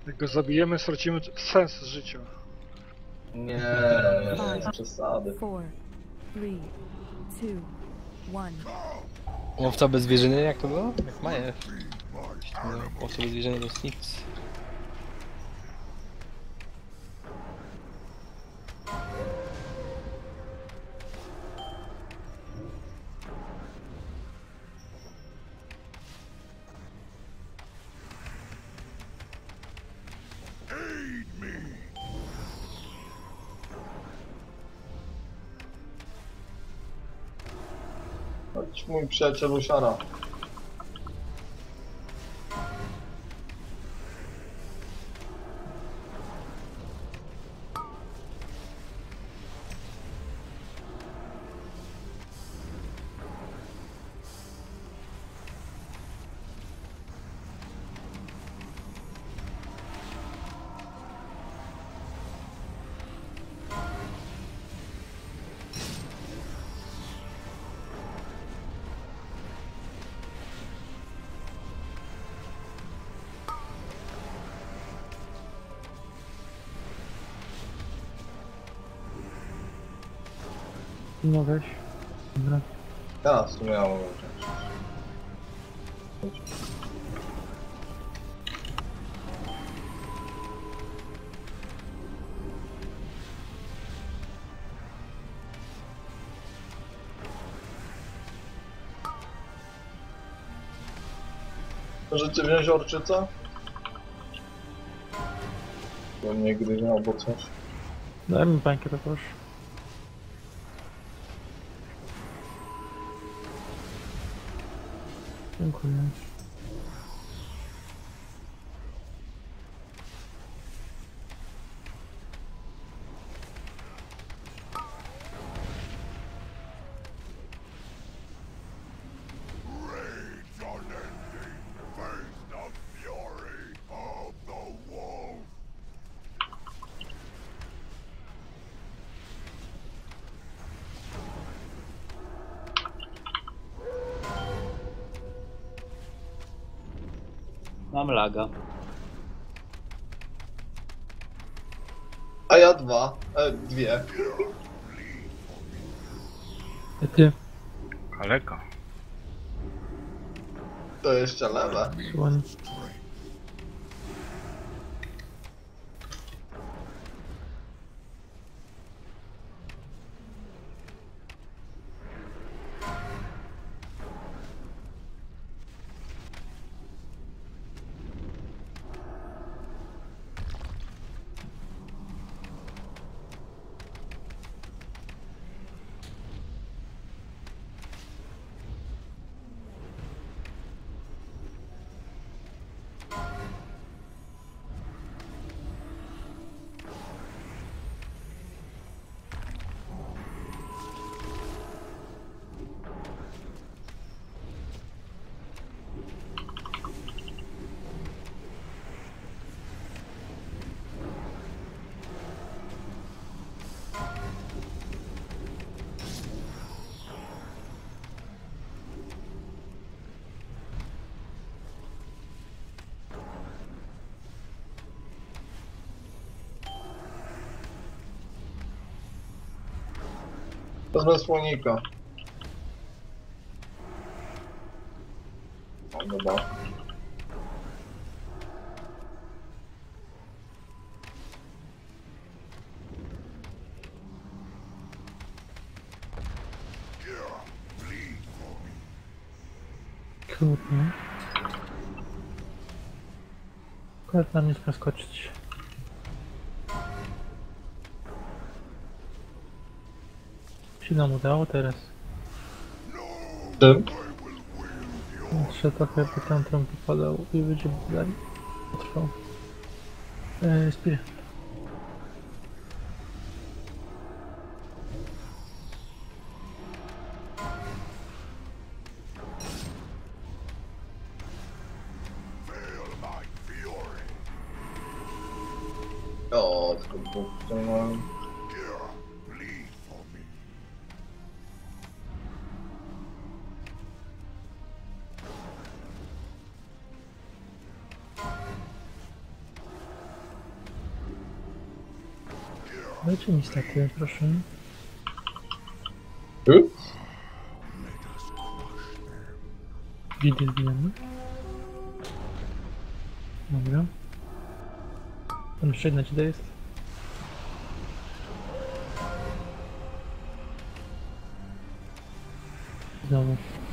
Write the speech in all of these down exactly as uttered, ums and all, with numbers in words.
Jak go zabijemy, stracimy sens życia. Nie, nie, nie, z przesady. four, three, two, one. Łowca bez zwierzyny, jak to było? Jak Maje. Łowca bez zwierzyny to jest nic. Chodź, mój przyjacielu siara. No weź. Dobra. Ja w sumie mam Możecie wziąć orczycę? Bo mnie gryzie albo coś. Daj mi bańkę to proszę. Dziękuję. Mam laga. A ja dwa, e, dwie. I ty, Kaleka. To jeszcze lewe. słoń. To bez słonika. O, dobra. Kurde. Akurat na mnie skoczyć. Się nam udało teraz. Czym? Jeszcze trochę by tam trąb padał i będzie dalej potrwał. Eee, Spire. O, tylko dwóch wciągnąłem. Lecie niestety, proszę. Y? Widy zbijamy. Dobra. Tam jeszcze jedna dzida jest. Znowu.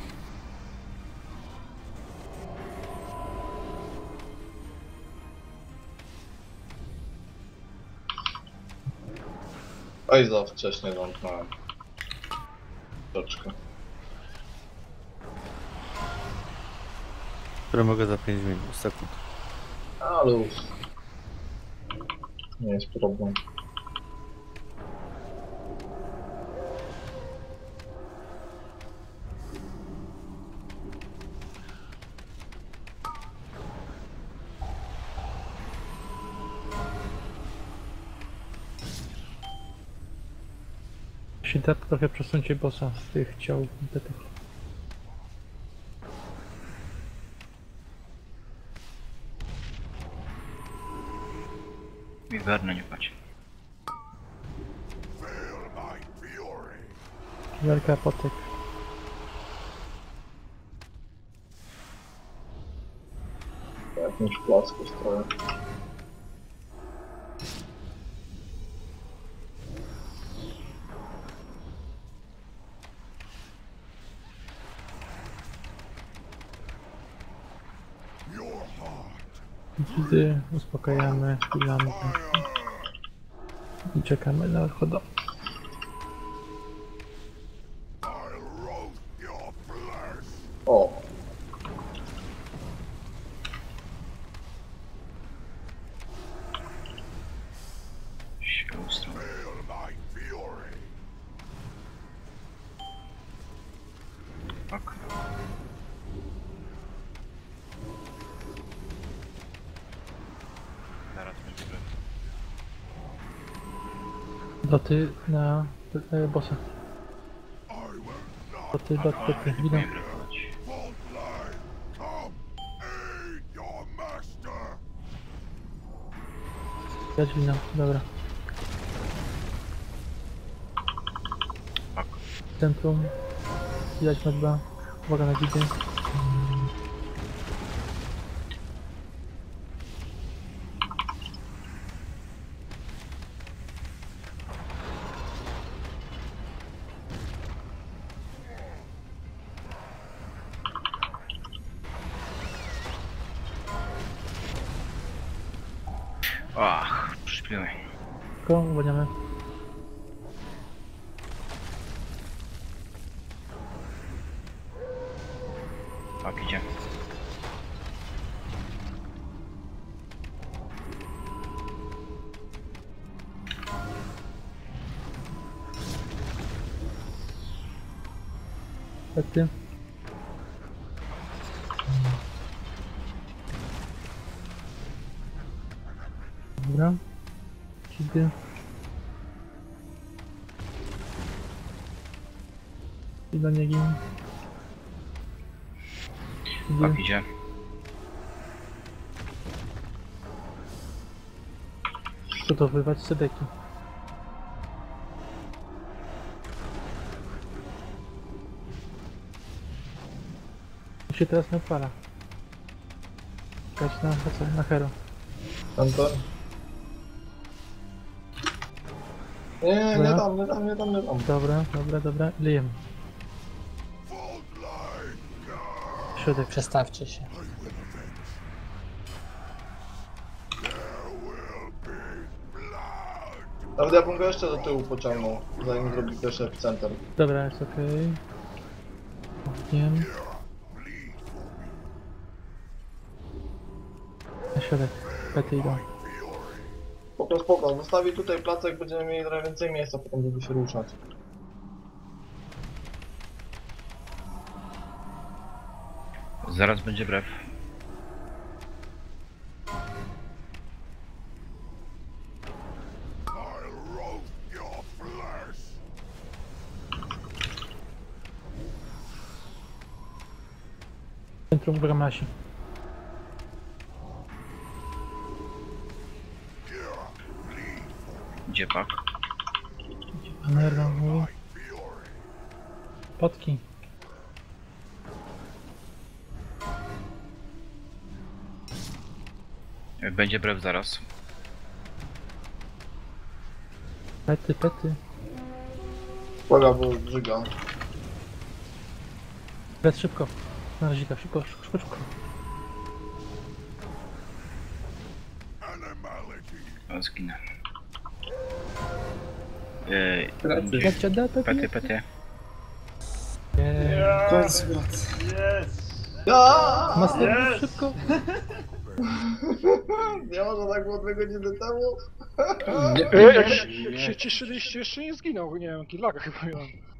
Oj, za wcześnie zamknąłem. Troszkę. Które mogę za pięć minut, sekund. Ale już. Nie jest problem. Jeśli tak, trochę przesuńcie bossa z tych ciał. Do tych. Wiwerny nie patrz. Wielka apotek. W jakimś placku stoję. Widy uspokajamy, chwilami i czekamy na odchodu. O! Siostro. Tak. Zaraz będzie brew. Doty na e, bossa. Doty, doty, doty, widzą. Nie brewować. Dać wino, dobra. Tak. Centrum. Widać na dwa. Uwaga na widy. Ach, przyśpiewaj. Tylko uwalniamy. Tak, idzie. Efekty. Dobra. Widy. I do niegi. Widy. Tak, idzie. Przygotowywać sedeki. I się teraz nie odpala. Czekać na, na, co? Na hero. Center. Nie, nie, nie Dobra. dam, nie dam, nie dam, nie dam. Dobra, dobra, dobra. Lejemy. Środek. Przestawcie się. Nawet ja bym go jeszcze do tyłu pociągnął, zanim zrobi też epicenter. Dobra, jest okej. Wiem. Na środek. Pety idą. Spoko, spoko, zostawi tutaj placek, będziemy mieli trochę więcej miejsca potem, żeby się ruszać. Zaraz będzie brew. Centrum Bramasi. Idzie pak. Nerwa mówi. Potki. Będzie brew zaraz. Pety, pety. Uwaga, bo brzyga. Pet szybko. Na razika, szybko, szybko, szybko. O, zginę. Yy, Plecy. Jak cię da, to pety, pety. Nie. Końcu brat. Ja! Master, szybko. Nie może tak było dwie godziny temu? E, jak, się- jak się cieszyliście, jeszcze nie zginął, nie wiem, jaki laga chyba miałem.